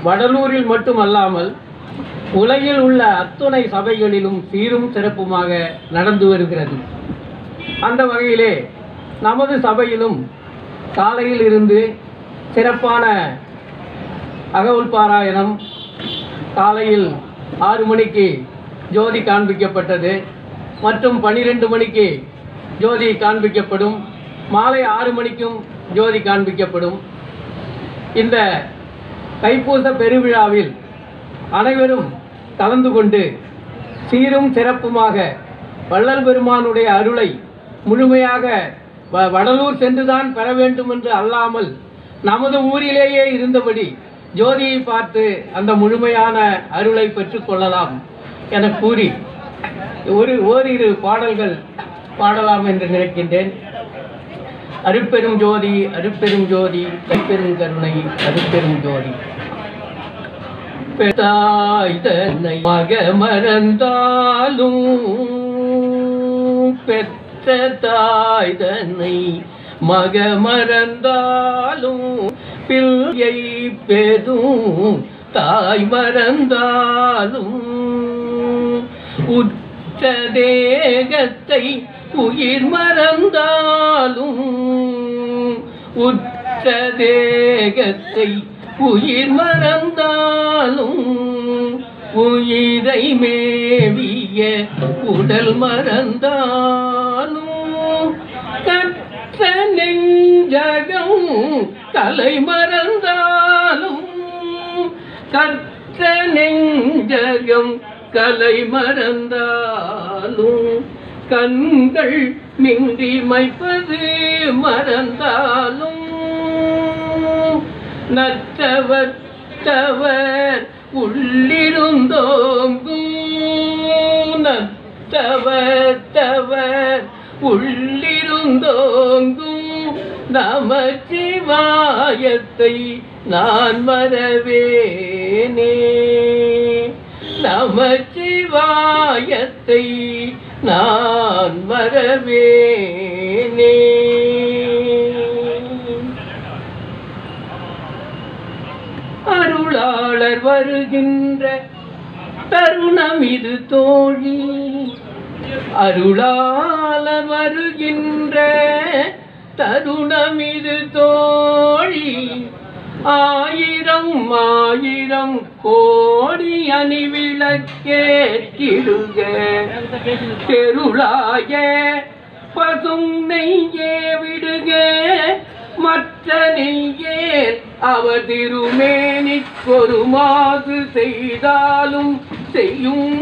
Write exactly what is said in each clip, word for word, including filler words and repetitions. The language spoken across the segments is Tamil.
வடலூரில் மட்டுமல்லாமல் உலகில் உள்ள அத்துணை சபைகளிலும் சீரும் சிறப்புமாக நடந்து வருகிறது. அந்த வகையிலே நமது சபையிலும் காலையில் இருந்து சிறப்பான அகவல் பாராயணம், காலையில் ஆறு மணிக்கு ஜோதி காண்பிக்கப்பட்டது மற்றும் பனிரெண்டு மணிக்கு ஜோதி காண்பிக்கப்படும், மாலை ஆறு மணிக்கும் ஜோதி காண்பிக்கப்படும். இந்த தைப்பூச பெருவிழாவில் அனைவரும் கலந்து கொண்டு சீரும் சிறப்புமாக வள்ளல் பெருமானுடைய அருளை முழுமையாக வடலூர் சென்றுதான் பெற வேண்டும் என்று அல்லாமல் நமது ஊரிலேயே இருந்தபடி ஜோதியை பார்த்து அந்த முழுமையான அருளை பெற்றுக்கொள்ளலாம் என கூறி ஒரு ஓரிரு பாடல்கள் பாடலாம் என்று நினைக்கின்றேன். அருட்பெரும் ஜோதி அருட்பெரும் ஜோதி கைப்பெரும் கருணை அருட்பெரும் ஜோதி. பெத்தாய் தன்னை மக மறந்தாலும் பெற்ற தாய் தன்னை மக மறந்தாலும் பிள்ளையை பெரும் தாய் மறந்தாலும் உற்ற தேகத்தை உயிர் மறந்தாலும் உற்ற தேகத்தை உயிர் மறந்தாலும் உயிரை மேவிய உடல் மறந்தாலும் கற்ற நெஞ்சகம் கலை மறந்தாலும் கற்ற நெஞ்சகம் கலை மறந்தாலும் கண்கள் நின்றி மைப்பது மறந்தாலும் நற்றவர் தவர் உள்ளிருந்தோங்கும் நற்றவர் தவர் உள்ளிருந்தோங்கும் நமச்சிவாயத்தை நான் மறவேனே நமச்சிவாயத்தை நான் மறவேனே. அருளாளர் வருகின்ற தருணம் இது தோழி, அருளாளர் வருகின்ற தருணம் இது தோழி, ஆயிரம் ஆயிரம் கோடி அணிவிளக்கேற்றிடுக தெருளாய பசும் நெய்யே விடுக மற்ற நெய்யே அவர் திருமேனி கொருமாறு செய்தாலும் செய்யும்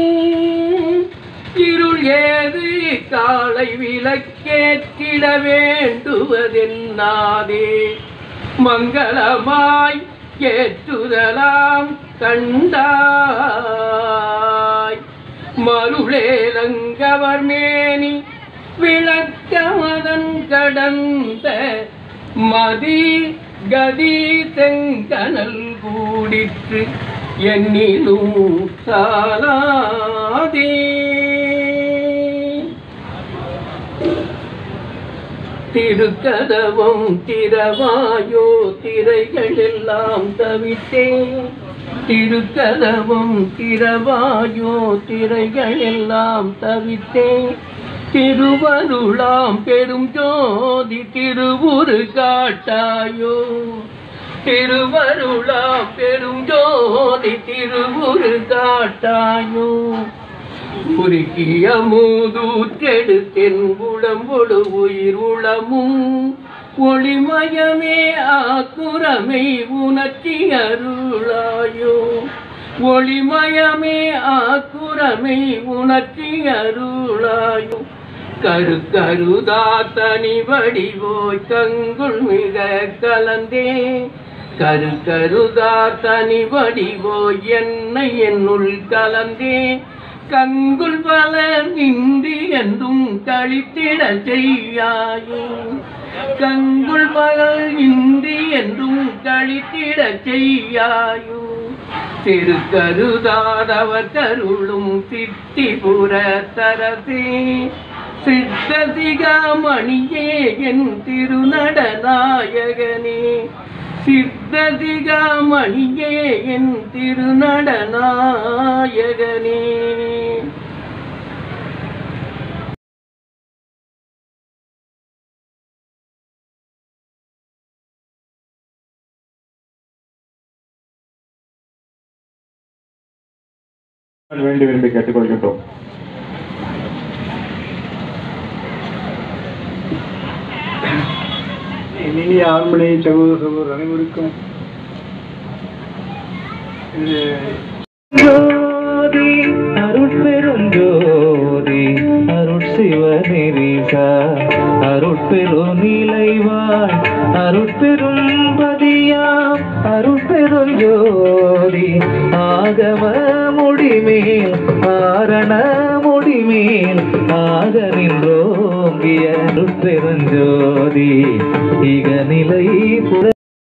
இருள் ஏது காலை விளக்கேற்றிட வேண்டுவதென்னாதே மங்களமாய் ஏற்றுதலாம் கண்டாய் மருளேலங்கவர் மேனி விளக்கமதன் கடந்த மதி கதி செங்கனல் கூடிற்று என்னிலும் சாலாதே. திருக்கதவம் திறவாயோ திரைகள் எல்லாம் தவித்தேன், திருக்கதவம் திறவாயோ திரைகள் எல்லாம் தவித்தேன், திருவருளாம் பெரும் ஜோதி திருவுரு காட்டாயோ, திருவருளாம் பெரும் ஜோதி திருவுரு காட்டாயோ, உருக்கிய மூதூற்றெடுத்தென் உடம்பொடு உயிர் உளமும் ஒளிமயமே ஆக்குரமை உணர்ச்சி அருளாயோ, ஒளிமயமே ஆக்குரமை உணர்ச்சி அருளாயோ, கரு கருதா தனி வடிவோய் கங்குள் மிக கலந்தே, கரு கருதா தனி வடிவோய் என்னை என்னுள் கலந்தே, கங்குள் பலர் இன்றி என்றும் கழித்திட செய்யாயோ, கங்குள் பலர் இன்றி என்றும் கழித்திட செய்யாயோ, திருக்கருதாதவர் கருளும் சித்திபுர தரசே, சித்ததிகாமணியே என் திருநடநாயகனே, சித்ததிகாமணியே என் திருநடநாயகனே. வேண்டி விரும்பி கேட்டுக்கொள்கின்றோம். இனிய ஆண்மனை சகோதர சகோதரர் அனைவருக்கும் ஜோதி அருட்பெருஞ்சோதி அருட்சிவநெறிசா அருட்பெருநிலைவாய் அருட்பெரும் பதியாம் அருட்பெருஞ்சோதி ஆகம முடிமேல் ஆரண முடிமேல் ஆக நின்றோங்கிய அருட்பெருஞ்சோதி இக நிலை புற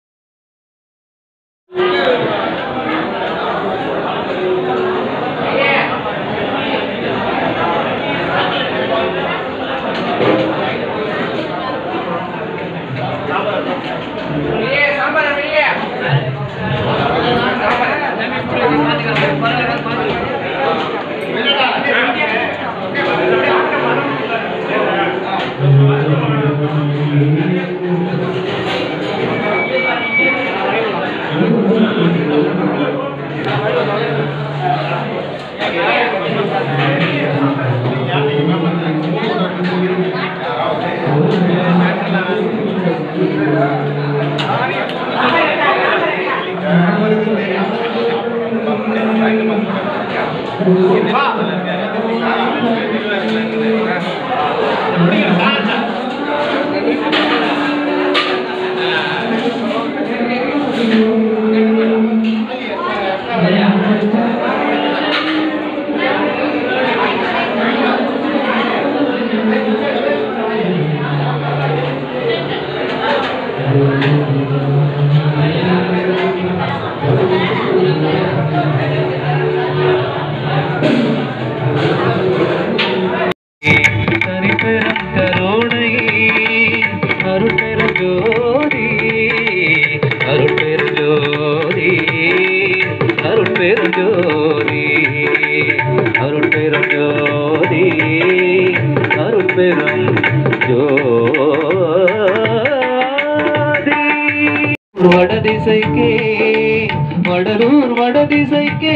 வடதிசைக்கே வடலூர் வடதிசைக்கே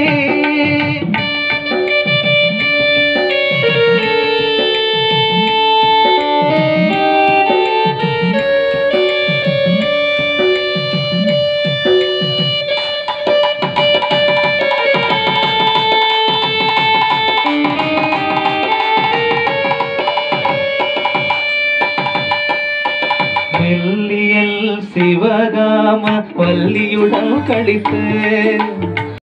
மெல்லியல் சிவகாம வள்ளியுடன் கழித்து